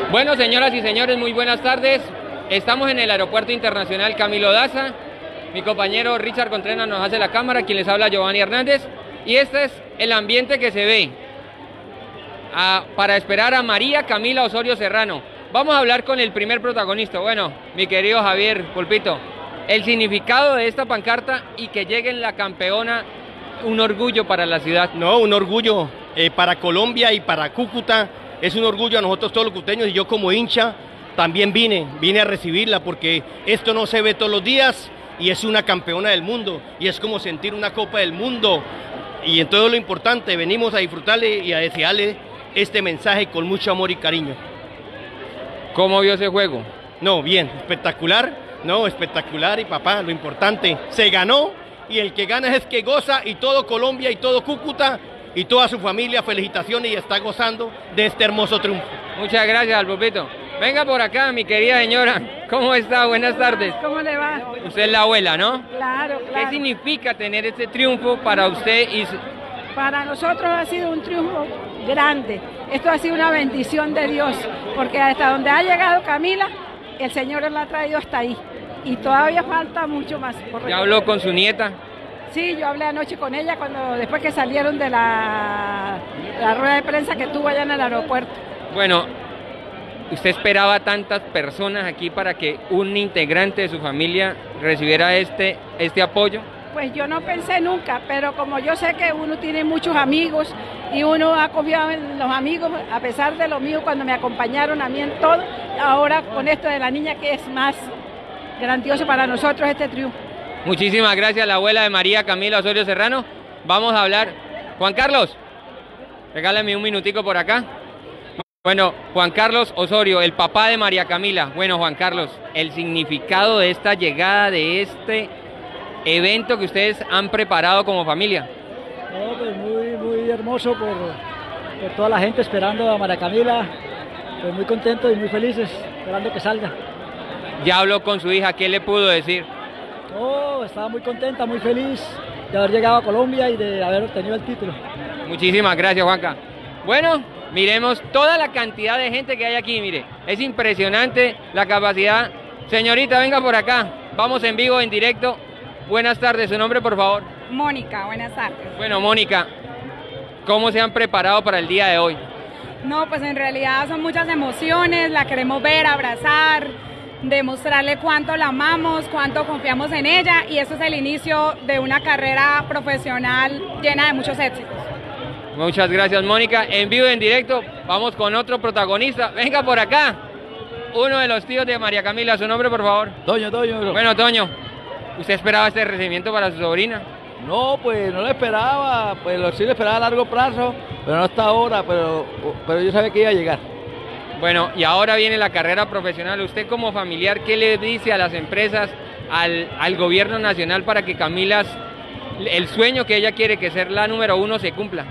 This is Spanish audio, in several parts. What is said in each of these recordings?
Bueno, señoras y señores, muy buenas tardes. Estamos en el Aeropuerto Internacional Camilo Daza. Mi compañero Richard Contreras nos hace la cámara, quien les habla Giovanni Hernández. Y este es el ambiente que se ve para esperar a María Camila Osorio Serrano. Vamos a hablar con el primer protagonista. Bueno, mi querido Javier Pulpito, el significado de esta pancarta y que llegue en la campeona, un orgullo para la ciudad. No, un orgullo para Colombia y para Cúcuta. Es un orgullo a nosotros todos los cúcuteños, y yo como hincha también vine a recibirla, porque esto no se ve todos los días y es una campeona del mundo y es como sentir una Copa del Mundo. Y en todo lo importante venimos a disfrutarle y a desearle este mensaje con mucho amor y cariño. ¿Cómo vio ese juego? No, bien, espectacular, espectacular, y papá, lo importante, se ganó, y el que gana es que goza, y todo Colombia y todo Cúcuta y toda su familia, felicitaciones, y está gozando de este hermoso triunfo. Muchas gracias, Pulpito. Venga por acá, mi querida señora. ¿Cómo está? Buenas tardes. ¿Cómo le va? Usted es la abuela, ¿no? Claro, claro. ¿Qué significa tener este triunfo para usted? Para nosotros ha sido un triunfo grande. Esto ha sido una bendición de Dios, porque hasta donde ha llegado Camila, el Señor la ha traído hasta ahí. Y todavía falta mucho más. ¿Ya habló con su nieta? Sí, yo hablé anoche con ella después que salieron de la rueda de prensa que tuvo allá en el aeropuerto. Bueno, ¿usted esperaba tantas personas aquí para que un integrante de su familia recibiera este apoyo? Pues yo no pensé nunca, pero como yo sé que uno tiene muchos amigos y uno ha confiado en los amigos, a pesar de lo mío cuando me acompañaron a mí en todo, ahora con esto de la niña, que es más grandioso para nosotros este triunfo. Muchísimas gracias, la abuela de María Camila Osorio Serrano. Vamos a hablar. Juan Carlos, regálame un minutico por acá. Bueno, Juan Carlos Osorio, el papá de María Camila. Bueno, Juan Carlos, el significado de esta llegada, de este evento que ustedes han preparado como familia. No, pues muy hermoso por toda la gente esperando a María Camila. Pues muy contentos y muy felices, esperando que salga. Ya habló con su hija, ¿qué le pudo decir? Oh, estaba muy contenta, muy feliz de haber llegado a Colombia y de haber obtenido el título. Muchísimas gracias, Juanca. Bueno, miremos toda la cantidad de gente que hay aquí, mire. Es impresionante la capacidad. Señorita, venga por acá. Vamos en vivo, en directo. Buenas tardes, ¿su nombre, por favor? Mónica, buenas tardes. Bueno, Mónica, ¿cómo se han preparado para el día de hoy? No, pues en realidad son muchas emociones, la queremos ver, abrazar, demostrarle cuánto la amamos, cuánto confiamos en ella, y eso es el inicio de una carrera profesional llena de muchos éxitos. Muchas gracias, Mónica. En vivo, en directo, vamos con otro protagonista. Venga por acá, uno de los tíos de María Camila. ¿Su nombre, por favor? Toño. Bueno, Toño, ¿usted esperaba este recibimiento para su sobrina? No, pues no lo esperaba, pues sí lo esperaba a largo plazo, pero no hasta ahora, pero yo sabía que iba a llegar. Bueno, y ahora viene la carrera profesional. Usted como familiar, ¿qué le dice a las empresas, al gobierno nacional, para que Camila, el sueño que ella quiere, que ser la número 1, se cumpla?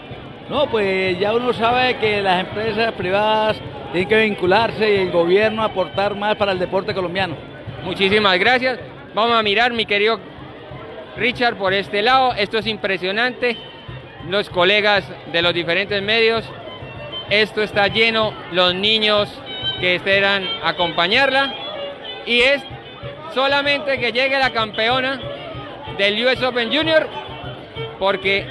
No, pues ya uno sabe que las empresas privadas tienen que vincularse y el gobierno aportar más para el deporte colombiano. Muchísimas gracias. Vamos a mirar, mi querido Richard, por este lado. Esto es impresionante. Los colegas de los diferentes medios. Esto está lleno, los niños que esperan acompañarla. Y es solamente que llegue la campeona del US Open Junior, porque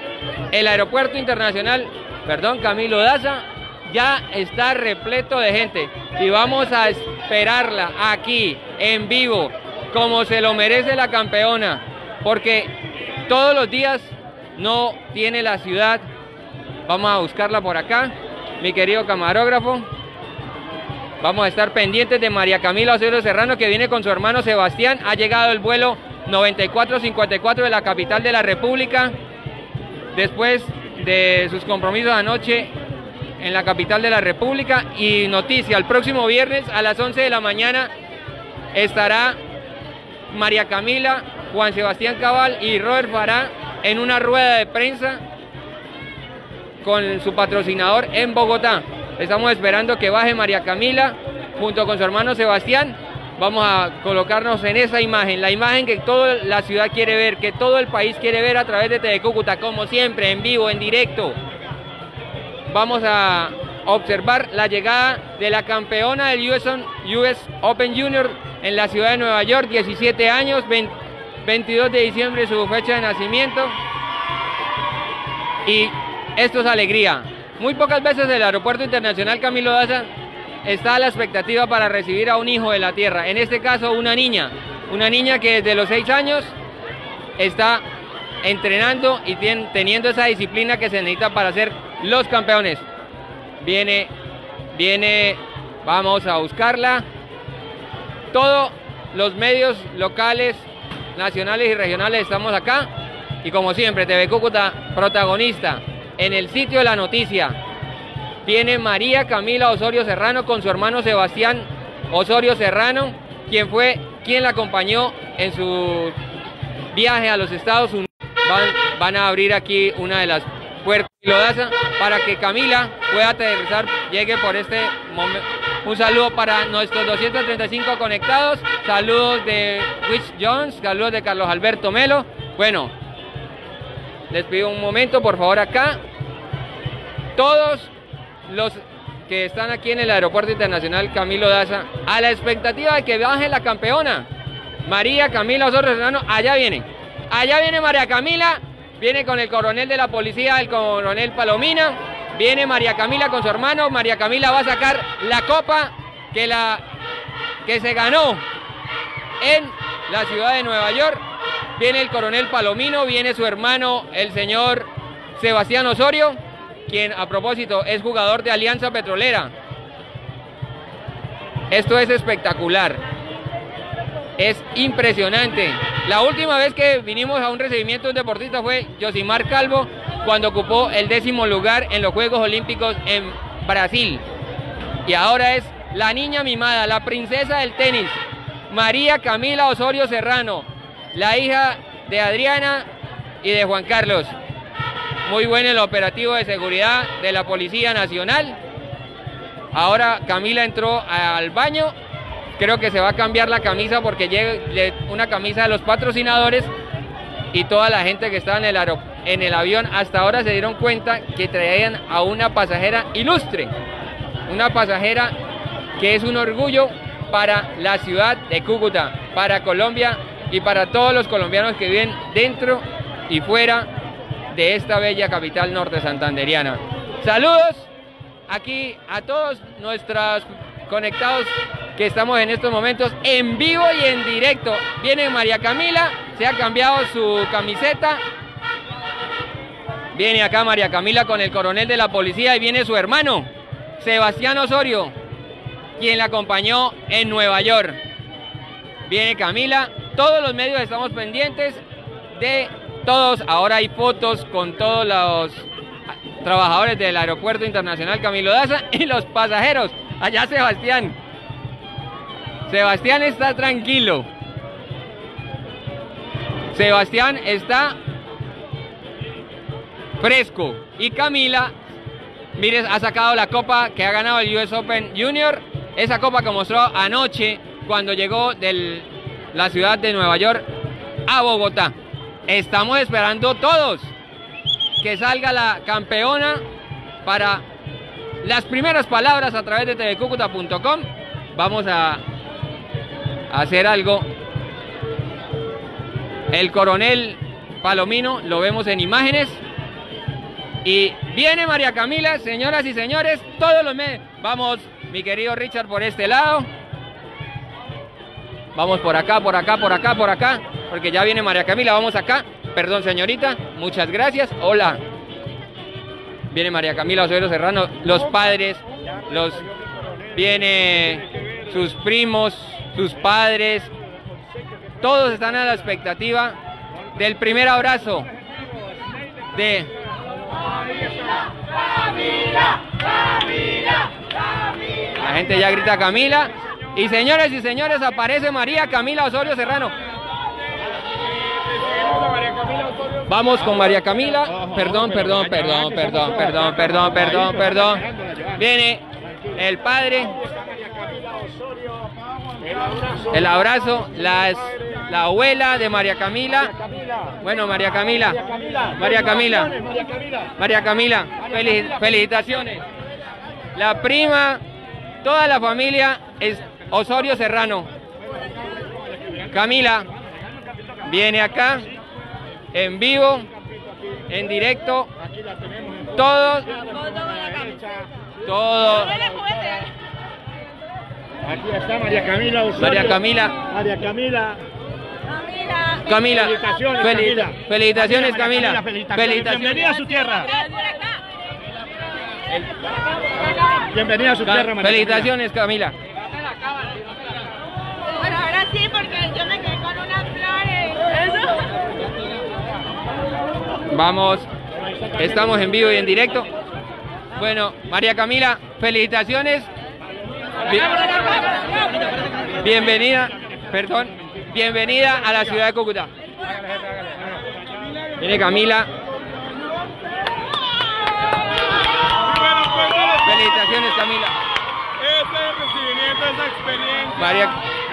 el aeropuerto internacional, Camilo Daza, ya está repleto de gente. Y vamos a esperarla aquí, en vivo, como se lo merece la campeona, porque todos los días no tiene la ciudad. Vamos a buscarla por acá, mi querido camarógrafo. Vamos a estar pendientes de María Camila Osorio Serrano, que viene con su hermano Sebastián. Ha llegado el vuelo 9454 de la capital de la República, después de sus compromisos anoche en la capital de la República. Y noticia, el próximo viernes a las 11 de la mañana estará María Camila, Juan Sebastián Cabal y Robert Farah en una rueda de prensa con su patrocinador en Bogotá. Estamos esperando que baje María Camila junto con su hermano Sebastián. Vamos a colocarnos en esa imagen, la imagen que toda la ciudad quiere ver, que todo el país quiere ver a través de TV Cúcuta, como siempre, en vivo, en directo. Vamos a observar la llegada de la campeona del US Open Junior en la ciudad de Nueva York, 17 años, 22 de diciembre su fecha de nacimiento. Y esto es alegría. Muy pocas veces el Aeropuerto Internacional Camilo Daza está a la expectativa para recibir a un hijo de la tierra. En este caso una niña que desde los 6 años está entrenando y teniendo esa disciplina que se necesita para ser los campeones. Viene, vamos a buscarla. Todos los medios locales, nacionales y regionales estamos acá. Y como siempre, TV Cúcuta, protagonista en el sitio de la noticia. Viene María Camila Osorio Serrano con su hermano Sebastián Osorio Serrano, quien la acompañó en su viaje a los Estados Unidos. Van a abrir aquí una de las puertas de Daza para que Camila pueda aterrizar, llegue por este momento. Un saludo para nuestros 235 conectados, saludos de Rich Jones, saludos de Carlos Alberto Melo. Bueno, les pido un momento, por favor, acá. Todos los que están aquí en el Aeropuerto Internacional Camilo Daza, a la expectativa de que baje la campeona, María Camila Osorio Serrano. Allá viene María Camila, viene con el coronel de la policía, el coronel Palomina, viene María Camila con su hermano. María Camila va a sacar la copa que se ganó en la ciudad de Nueva York. Viene el coronel Palomino, viene su hermano, el señor Sebastián Osorio, quien a propósito es jugador de Alianza Petrolera. Esto es espectacular, es impresionante. La última vez que vinimos a un recibimiento de un deportista fue Josimar Calvo, cuando ocupó el 10º lugar en los Juegos Olímpicos en Brasil. Y ahora es la niña mimada, la princesa del tenis, María Camila Osorio Serrano, la hija de Adriana y de Juan Carlos. Muy bueno el operativo de seguridad de la Policía Nacional. Ahora Camila entró al baño. Creo que se va a cambiar la camisa porque llega una camisa de los patrocinadores, y toda la gente que estaba en el avión hasta ahora se dieron cuenta que traían a una pasajera ilustre, una pasajera que es un orgullo para la ciudad de Cúcuta, para Colombia y para todos los colombianos que viven dentro y fuera de esta bella capital norte santanderiana. Saludos aquí a todos nuestros conectados que estamos en estos momentos en vivo y en directo. Viene María Camila, se ha cambiado su camiseta. Viene acá María Camila con el coronel de la policía y viene su hermano, Sebastián Osorio, quien la acompañó en Nueva York. Viene Camila, todos los medios estamos pendientes de todos. Ahora hay fotos con todos los trabajadores del Aeropuerto Internacional Camilo Daza y los pasajeros. Allá Sebastián. Sebastián está tranquilo. Sebastián está fresco. Y Camila, mire, ha sacado la copa que ha ganado el US Open Junior. Esa copa que mostró anoche cuando llegó de la ciudad de Nueva York a Bogotá. Estamos esperando todos que salga la campeona para las primeras palabras a través de tvcucuta.com. Vamos a hacer algo. El coronel Palomino lo vemos en imágenes. Y viene María Camila, señoras y señores, todos los medios. Vamos, mi querido Richard, por este lado. Vamos por acá, por acá, por acá, por acá, porque ya viene María Camila. Vamos acá. Perdón, señorita, muchas gracias. Hola. Viene María Camila Osorio Serrano, los padres, viene sus primos, sus padres, todos están a la expectativa del primer abrazo de Camila, Camila, Camila. La gente ya grita Camila. Y señores y señores, aparece María Camila Osorio Serrano. Vamos con María Camila. Perdón. Viene el padre. El abrazo, la abuela de María Camila. Bueno, María Camila, felicitaciones. la prima, toda la familia es Osorio Serrano. Camila viene acá, en vivo, en directo, todos. Aquí está María Camila Osorio. Camila. Felicitaciones, Felicitaciones, Camila. Bienvenida a su tierra. Bienvenida a su tierra, María Felicitaciones, Camila. Bueno, ahora sí, porque yo me quedé con unas flores. Vamos, estamos en vivo y en directo. Bueno, María Camila, felicitaciones. Bienvenida a la ciudad de Cúcuta. Viene Camila. Felicitaciones, Camila. Ese recibimiento, esa experiencia. María.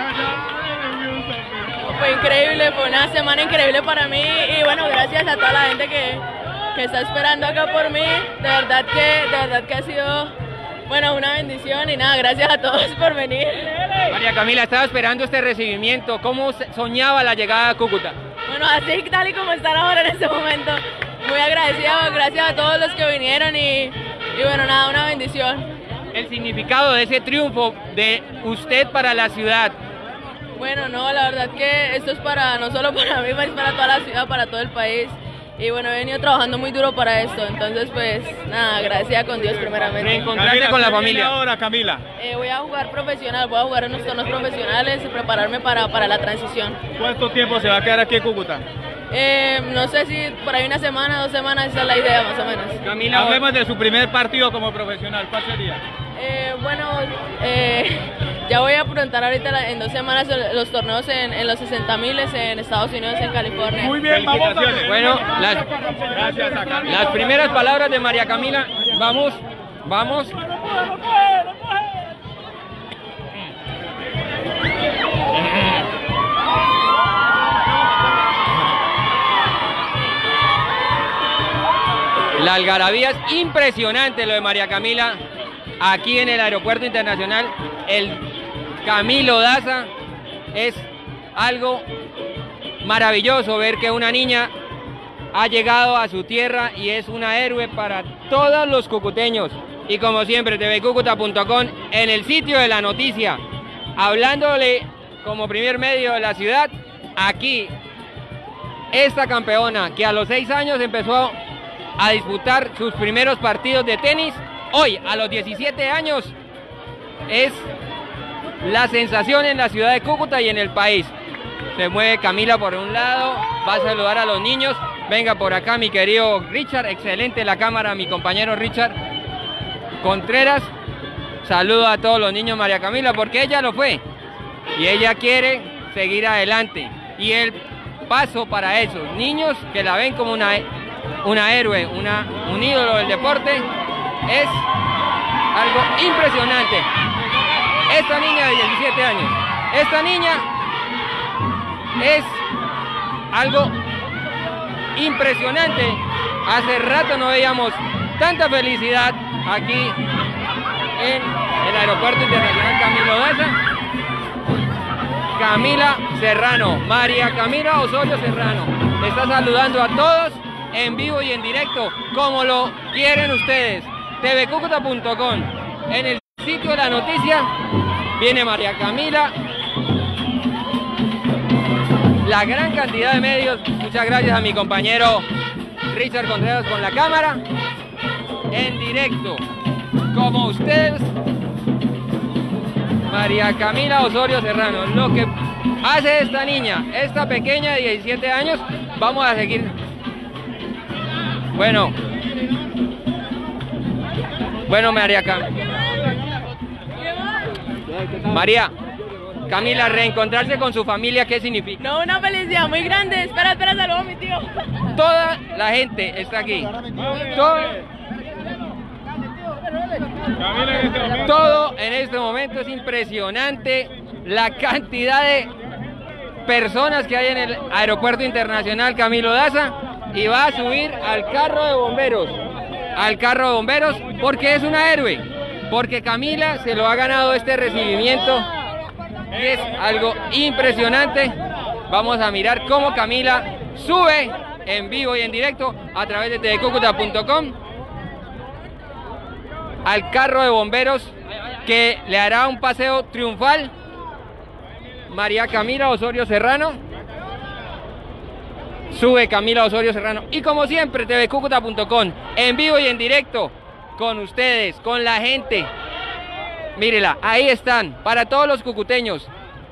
Fue increíble, fue una semana increíble para mí y bueno, gracias a toda la gente que está esperando acá por mí. De verdad que ha sido, bueno, una bendición y nada, gracias a todos por venir. María Camila, estaba esperando este recibimiento. ¿Cómo soñaba la llegada a Cúcuta? Bueno, así tal y como están ahora en este momento. Muy agradecida, gracias a todos los que vinieron y bueno, nada, una bendición. El significado de ese triunfo de usted para la ciudad. Bueno, no, la verdad que esto es para, no solo para mí, es para toda la ciudad, para todo el país. Y bueno, he venido trabajando muy duro para esto, entonces pues nada, agradecida con Dios primeramente. Reencontrarse con la familia. Ahora, Camila. Voy a jugar profesional, voy a jugar en unos torneos profesionales y prepararme para la transición. ¿Cuánto tiempo se va a quedar aquí en Cúcuta? No sé si por ahí una semana, 2 semanas, esa es la idea más o menos. Camila, hablemos de su primer partido como profesional, ¿cuál sería? Bueno, ya voy a afrontar ahorita en 2 semanas los torneos en los 60.000 en Estados Unidos, en California. Muy bien, vamos. Bueno, Gracias a Camila. las primeras palabras de María Camila. Vamos. La algarabía es impresionante, lo de María Camila aquí en el Aeropuerto Internacional. El Camilo Daza, es algo maravilloso ver que una niña ha llegado a su tierra y es una héroe para todos los cucuteños. Y como siempre, tvcucuta.com, en el sitio de la noticia, hablándole como primer medio de la ciudad, aquí, esta campeona que a los 6 años empezó a disputar sus primeros partidos de tenis, hoy a los 17 años es la sensación en la ciudad de Cúcuta y en el país. Se mueve Camila por un lado, va a saludar a los niños. Venga por acá mi querido Richard, excelente la cámara, mi compañero Richard Contreras. Saludo a todos los niños María Camila porque ella lo fue y ella quiere seguir adelante. Y el paso para esos niños que la ven como una héroe, un ídolo del deporte, es algo impresionante. Esta niña de 17 años, esta niña es algo impresionante. Hace rato no veíamos tanta felicidad aquí en el Aeropuerto Internacional Camilo Daza. Camila Serrano, María Camila Osorio Serrano, está saludando a todos en vivo y en directo, como lo quieren ustedes. tvcucuta.com, en el sitio de la noticia, viene María Camila. La gran cantidad de medios, muchas gracias a mi compañero Richard Contreras con la cámara, en directo, como ustedes, María Camila Osorio Serrano. Lo que hace esta niña, esta pequeña de 17 años, vamos a seguir. Bueno, María Camila, reencontrarse con su familia, ¿qué significa? No, una felicidad muy grande. Espera, saludo a mi tío. Toda la gente está aquí. Todo en este momento es impresionante. La cantidad de personas que hay en el Aeropuerto Internacional Camilo Daza, y va a subir al carro de bomberos. Porque es una héroe. porque Camila se lo ha ganado este recibimiento y es algo impresionante. Vamos a mirar cómo Camila sube en vivo y en directo a través de tvcucuta.com al carro de bomberos que le hará un paseo triunfal María Camila Osorio Serrano. Sube Camila Osorio Serrano y como siempre tvcucuta.com en vivo y en directo con ustedes, con la gente. Mírela, ahí están, para todos los cucuteños.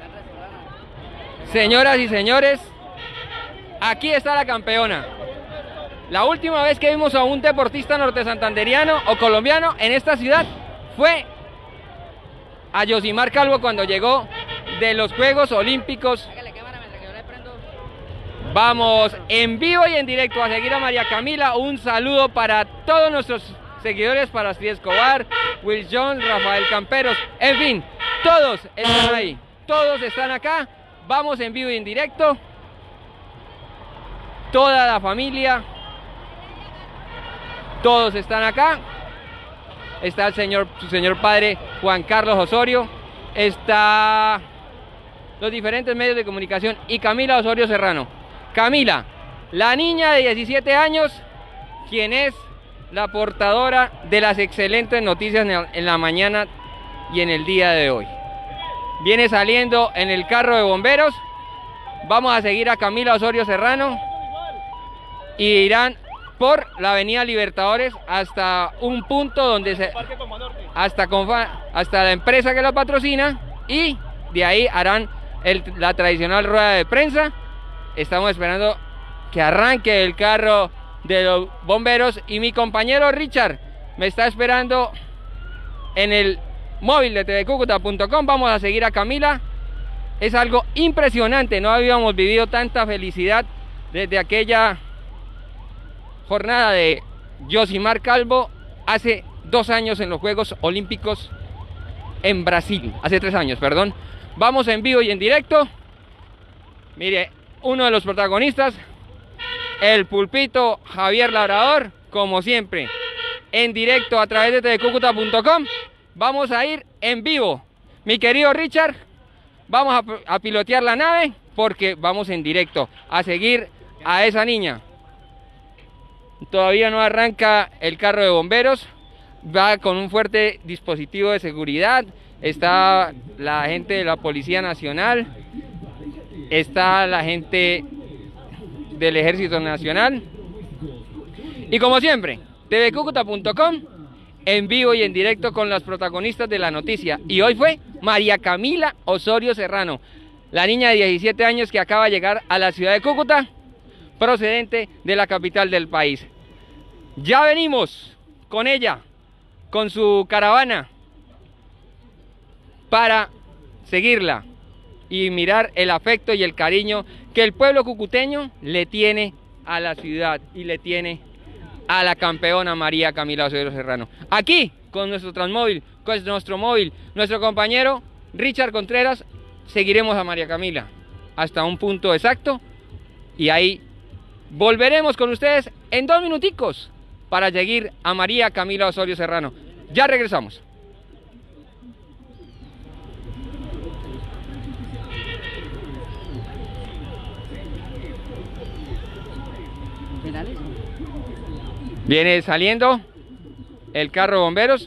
Señoras y señores, aquí está la campeona. La última vez que vimos a un deportista norte santanderiano o colombiano en esta ciudad fue a Yosimar Calvo cuando llegó de los Juegos Olímpicos. Vamos en vivo y en directo a seguir a María Camila. Un saludo para todos nuestros seguidores, para Astrid Escobar, Will Jones, Rafael Camperos, en fin, todos están ahí, todos están acá. Vamos en vivo y en directo, toda la familia, todos están acá. Está su señor padre Juan Carlos Osorio, está los diferentes medios de comunicación y Camila Osorio Serrano. Camila, la niña de 17 años, quien es la portadora de las excelentes noticias en la mañana y en el día de hoy. Viene saliendo en el carro de bomberos. Vamos a seguir a Camila Osorio Serrano y irán por la avenida Libertadores hasta un punto donde hasta la empresa que la patrocina, y de ahí harán la tradicional rueda de prensa. Estamos esperando que arranque el carro de los bomberos y mi compañero Richard me está esperando en el móvil de tvcucuta.com. Vamos a seguir a Camila. Es algo impresionante, no habíamos vivido tanta felicidad desde aquella jornada de Yosimar Calvo hace 2 años en los Juegos Olímpicos en Brasil, hace 3 años, perdón. Vamos en vivo y en directo. Mire, uno de los protagonistas, el pulpito Javier Labrador, como siempre, en directo a través de tvcucuta.com. Vamos a ir en vivo. Mi querido Richard, vamos a pilotear la nave porque vamos en directo a seguir a esa niña. Todavía no arranca el carro de bomberos, va con un fuerte dispositivo de seguridad. Está la gente de la Policía Nacional, está la gente del Ejército Nacional y como siempre tvcucuta.com en vivo y en directo con los protagonistas de la noticia. Y hoy fue María Camila Osorio Serrano, la niña de 17 años que acaba de llegar a la ciudad de Cúcuta, procedente de la capital del país. Ya venimos con ella, con su caravana, para seguirla y mirar el afecto y el cariño que el pueblo cucuteño le tiene a la ciudad y le tiene a la campeona María Camila Osorio Serrano. Aquí, con nuestro Transmóvil, con nuestro móvil, nuestro compañero Richard Contreras, seguiremos a María Camila hasta un punto exacto y ahí volveremos con ustedes en 2 minuticos para seguir a María Camila Osorio Serrano. Ya regresamos. Viene saliendo el carro de bomberos.